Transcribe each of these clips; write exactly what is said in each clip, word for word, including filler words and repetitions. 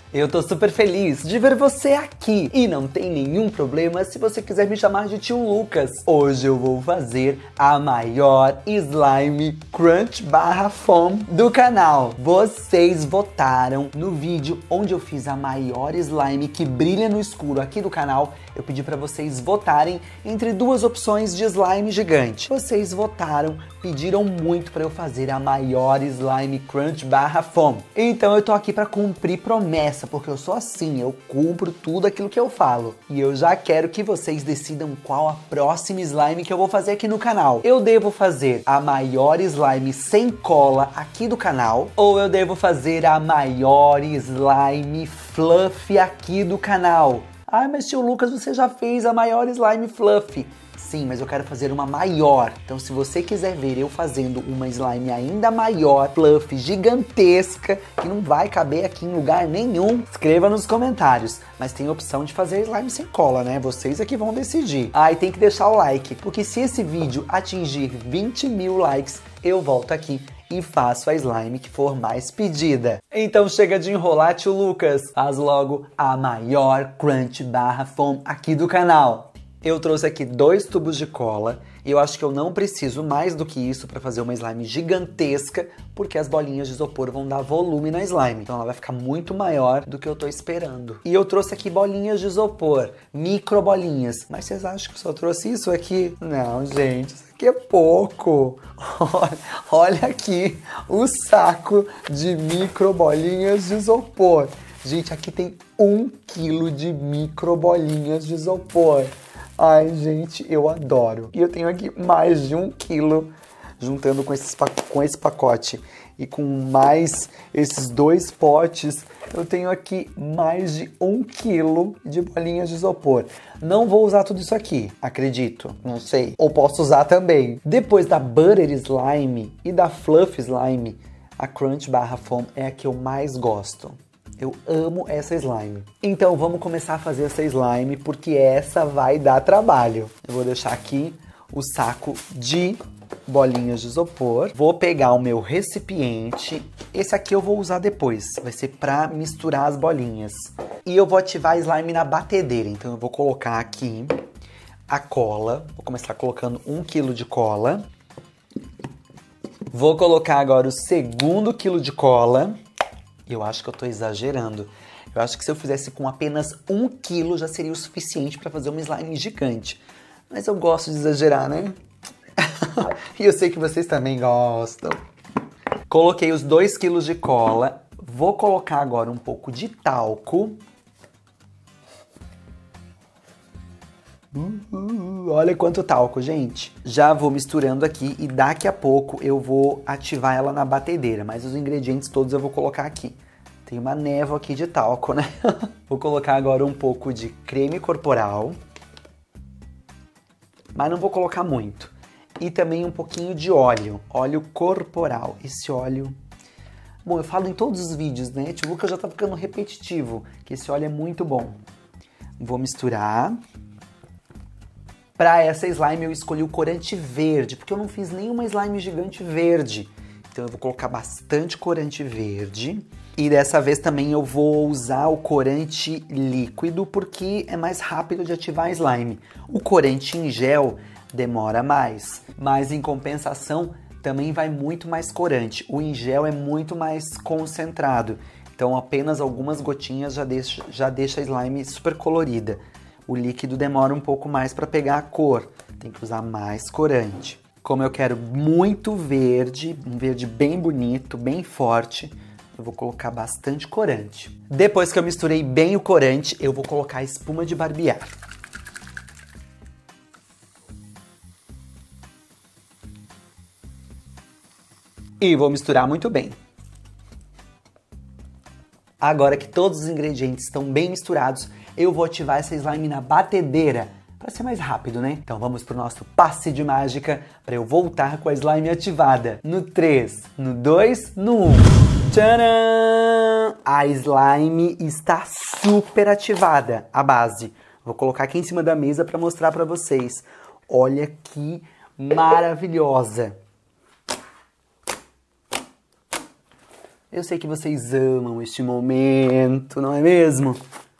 Eu tô super feliz de ver você aqui e não tem nenhum problema se você quiser me chamar de tio Lucas. Hoje eu vou fazer a maior slime crunch barra foam do canal. Vocês votaram no vídeo onde eu fiz a maior slime que brilha no escuro aqui do canal. Eu pedi pra vocês votarem entre duas opções de slime gigante. Vocês votaram, pediram muito pra eu fazer a maior slime crunch barra foam. Então eu tô aqui pra cumprir promessa, porque eu sou assim, eu cumpro tudo aquilo que eu falo. E eu já quero que vocês decidam qual a próxima slime que eu vou fazer aqui no canal. Eu devo fazer a maior slime sem cola aqui do canal, ou eu devo fazer a maior slime fluffy aqui do canal? Ah, mas tio Lucas, você já fez a maior slime fluffy. Sim, mas eu quero fazer uma maior. Então, se você quiser ver eu fazendo uma slime ainda maior, fluffy, gigantesca, que não vai caber aqui em lugar nenhum, escreva nos comentários. Mas tem a opção de fazer slime sem cola, né? Vocês é que vão decidir. Ah, e tem que deixar o like, porque se esse vídeo atingir vinte mil likes, eu volto aqui e faço a slime que for mais pedida. Então chega de enrolar, tio Lucas. Faz logo a maior crunch barra foam aqui do canal. Eu trouxe aqui dois tubos de cola e eu acho que eu não preciso mais do que isso para fazer uma slime gigantesca, porque as bolinhas de isopor vão dar volume na slime. Então ela vai ficar muito maior do que eu tô esperando. E eu trouxe aqui bolinhas de isopor, micro bolinhas. Mas vocês acham que eu só trouxe isso aqui? Não, gente, isso aqui é pouco. Olha, olha aqui o saco de micro bolinhas de isopor. Gente, aqui tem um quilo de micro bolinhas de isopor. Ai, gente, eu adoro. E eu tenho aqui mais de um quilo, juntando com, esses, com esse pacote e com mais esses dois potes, eu tenho aqui mais de um quilo de bolinhas de isopor. Não vou usar tudo isso aqui, acredito, não sei. Ou posso usar também. Depois da Butter Slime e da Fluff Slime, a Crunch barra Foam é a que eu mais gosto. Eu amo essa slime. Então vamos começar a fazer essa slime, porque essa vai dar trabalho. Eu vou deixar aqui o saco de bolinhas de isopor. Vou pegar o meu recipiente. Esse aqui eu vou usar depois. Vai ser para misturar as bolinhas. E eu vou ativar a slime na batedeira. Então eu vou colocar aqui a cola. Vou começar colocando um quilo de cola. Vou colocar agora o segundo quilo de cola. Eu acho que eu tô exagerando. Eu acho que se eu fizesse com apenas um quilo já seria o suficiente para fazer uma slime gigante. Mas eu gosto de exagerar, né? E eu sei que vocês também gostam. Coloquei os dois quilos de cola. Vou colocar agora um pouco de talco. Uh, olha quanto talco, gente. Já vou misturando aqui e daqui a pouco eu vou ativar ela na batedeira, mas os ingredientes todos eu vou colocar aqui. Tem uma névoa aqui de talco, né? Vou colocar agora um pouco de creme corporal, mas não vou colocar muito. E também um pouquinho de óleo, óleo corporal. Esse óleo... Bom, eu falo em todos os vídeos, né? Tipo, que eu já tá ficando repetitivo, que esse óleo é muito bom. Vou misturar. Para essa slime eu escolhi o corante verde, porque eu não fiz nenhuma slime gigante verde. Então eu vou colocar bastante corante verde. E dessa vez também eu vou usar o corante líquido, porque é mais rápido de ativar a slime. O corante em gel demora mais, mas em compensação também vai muito mais corante. O em gel é muito mais concentrado, então apenas algumas gotinhas já deixa, já deixa a slime super colorida. O líquido demora um pouco mais para pegar a cor, tem que usar mais corante. Como eu quero muito verde, um verde bem bonito, bem forte, eu vou colocar bastante corante. Depois que eu misturei bem o corante, eu vou colocar a espuma de barbear. E vou misturar muito bem. Agora que todos os ingredientes estão bem misturados, eu vou ativar essa slime na batedeira, para ser mais rápido, né? Então vamos pro nosso passe de mágica, para eu voltar com a slime ativada. No três, no dois, no um. Tcharam! A slime está super ativada, a base. Vou colocar aqui em cima da mesa para mostrar para vocês. Olha que maravilhosa! Eu sei que vocês amam este momento, não é mesmo?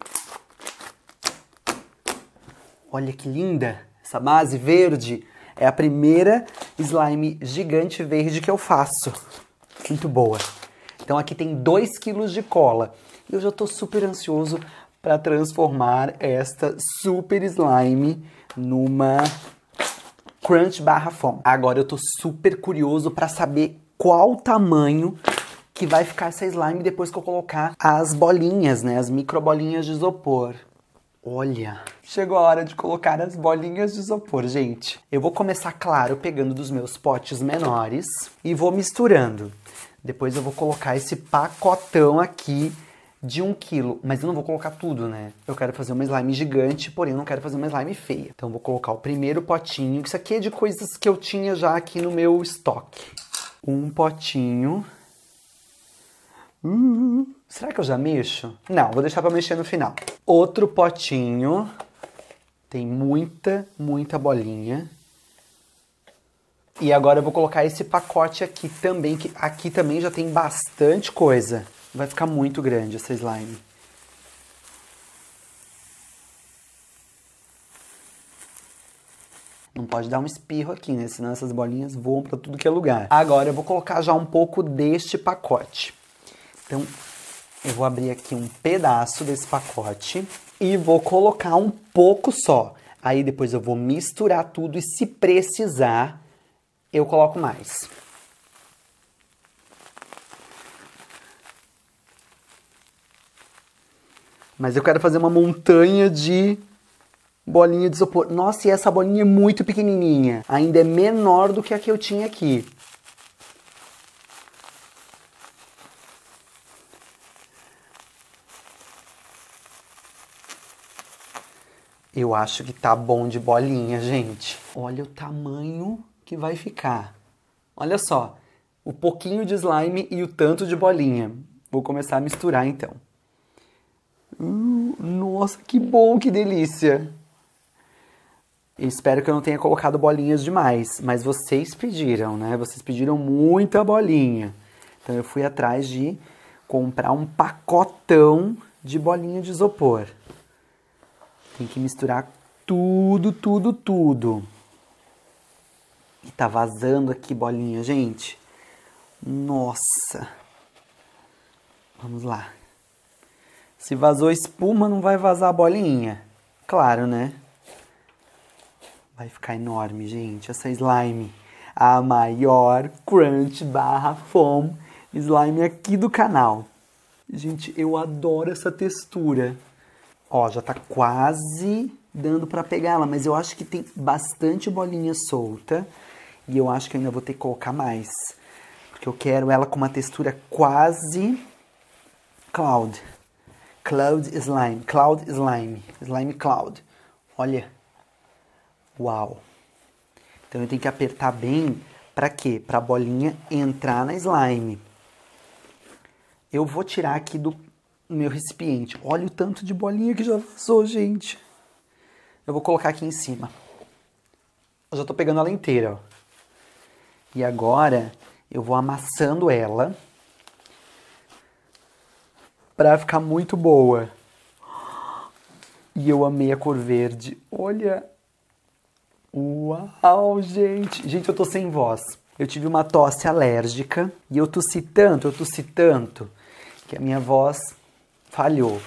Olha que linda! Essa base verde é a primeira slime gigante verde que eu faço. Muito boa. Então aqui tem dois quilos de cola. E eu já tô super ansioso para transformar esta super slime numa Crunch barra Foam. Agora eu tô super curioso para saber qual o tamanho que vai ficar essa slime depois que eu colocar as bolinhas, né? As micro bolinhas de isopor. Olha, chegou a hora de colocar as bolinhas de isopor, gente. Eu vou começar, claro, pegando dos meus potes menores e vou misturando. Depois eu vou colocar esse pacotão aqui de um quilo. Mas eu não vou colocar tudo, né? Eu quero fazer uma slime gigante, porém eu não quero fazer uma slime feia. Então eu vou colocar o primeiro potinho. Isso aqui é de coisas que eu tinha já aqui no meu estoque. Um potinho. Uh, será que eu já mexo? Não, vou deixar pra mexer no final. Outro potinho. Tem muita, muita bolinha. E agora eu vou colocar esse pacote aqui também, que aqui também já tem bastante coisa. Vai ficar muito grande essa slime. Não pode dar um espirro aqui, né? Senão essas bolinhas voam pra tudo que é lugar. Agora eu vou colocar já um pouco deste pacote. Então, eu vou abrir aqui um pedaço desse pacote e vou colocar um pouco só. Aí depois eu vou misturar tudo e se precisar, eu coloco mais. Mas eu quero fazer uma montanha de bolinha de isopor. Nossa, e essa bolinha é muito pequenininha. Ainda é menor do que a que eu tinha aqui. Eu acho que tá bom de bolinha, gente. Olha o tamanho que vai ficar. Olha só, o pouquinho de slime e o tanto de bolinha. Vou começar a misturar, então. Uh, nossa, que bom, que delícia. Espero que eu não tenha colocado bolinhas demais, mas vocês pediram, né? Vocês pediram muita bolinha. Então eu fui atrás de comprar um pacotão de bolinha de isopor. Tem que misturar tudo, tudo, tudo. E tá vazando aqui bolinha, gente. Nossa. Vamos lá. Se vazou espuma, não vai vazar a bolinha. Claro, né? Vai ficar enorme, gente. Essa slime. A maior Crunch barra Foam slime aqui do canal. Gente, eu adoro essa textura. Ó, já tá quase dando pra pegar ela, mas eu acho que tem bastante bolinha solta. E eu acho que eu ainda vou ter que colocar mais. Porque eu quero ela com uma textura quase cloud. Cloud slime. Cloud slime. Slime cloud. Olha. Uau. Então eu tenho que apertar bem. Pra quê? Pra bolinha entrar na slime. Eu vou tirar aqui do meu recipiente. Olha o tanto de bolinha que já vazou, gente. Eu vou colocar aqui em cima. Eu já tô pegando ela inteira, ó. E agora eu vou amassando ela pra ficar muito boa. E eu amei a cor verde. Olha. Uau, gente. Gente, eu tô sem voz. Eu tive uma tosse alérgica e eu tossi tanto, eu tossi tanto, que a minha voz falhou.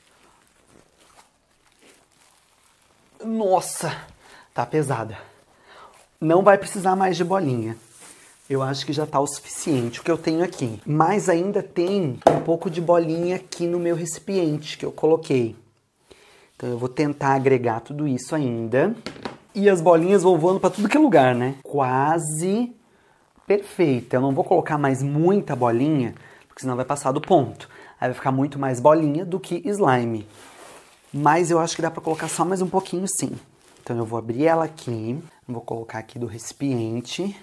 Nossa, tá pesada. Não vai precisar mais de bolinha. Eu acho que já tá o suficiente o que eu tenho aqui. Mas ainda tem um pouco de bolinha aqui no meu recipiente que eu coloquei. Então eu vou tentar agregar tudo isso ainda. E as bolinhas vão voando pra tudo que é lugar, né? Quase perfeita. Eu não vou colocar mais muita bolinha, porque senão vai passar do ponto. Aí vai ficar muito mais bolinha do que slime. Mas eu acho que dá pra colocar só mais um pouquinho, sim. Então eu vou abrir ela aqui. Vou colocar aqui do recipiente.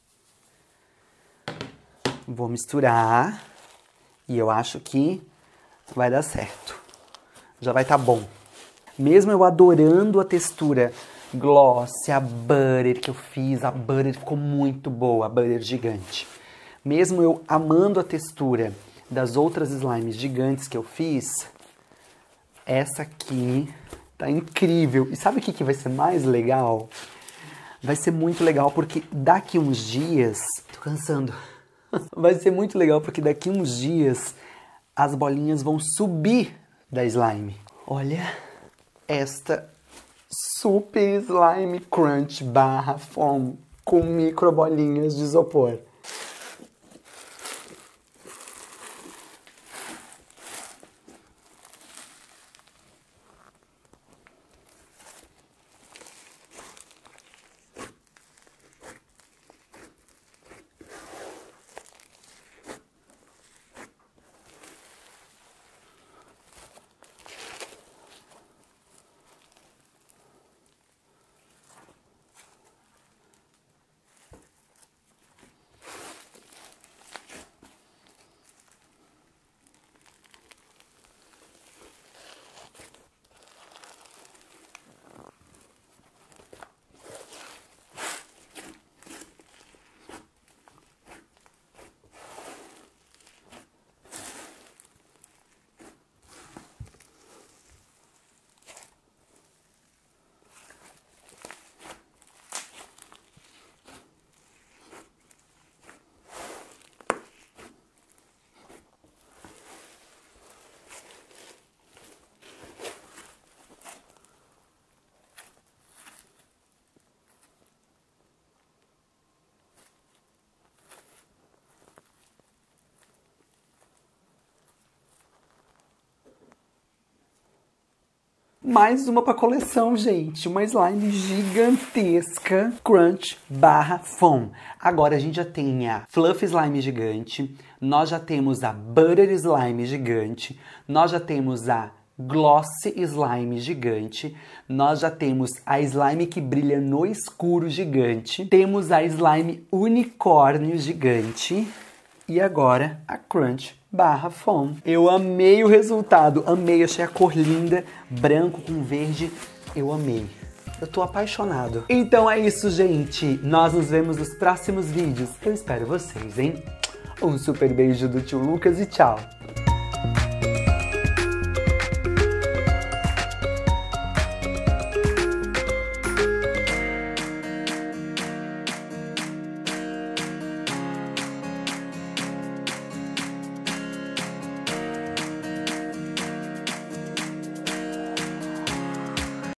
Vou misturar. E eu acho que vai dar certo. Já vai estar bom. Mesmo eu adorando a textura gloss, a butter que eu fiz, a butter ficou muito boa, a butter gigante. Mesmo eu amando a textura das outras slimes gigantes que eu fiz, essa aqui tá incrível. E sabe o que, que vai ser mais legal? Vai ser muito legal porque daqui uns dias... Tô cansando. Vai ser muito legal porque daqui uns dias as bolinhas vão subir da slime. Olha esta super slime crunch barra foam com micro bolinhas de isopor. Mais uma pra coleção, gente. Uma slime gigantesca Crunch barra Foam. Agora a gente já tem a Fluff Slime gigante. Nós já temos a Butter Slime gigante. Nós já temos a Gloss Slime gigante. Nós já temos a Slime que brilha no escuro gigante. Temos a Slime Unicórnio gigante. E agora a Crunch barra Foam. Eu amei o resultado, amei, achei a cor linda, branco com verde, eu amei. Eu tô apaixonado. Então é isso, gente. Nós nos vemos nos próximos vídeos. Eu espero vocês, hein? Um super beijo do tio Lucas e tchau!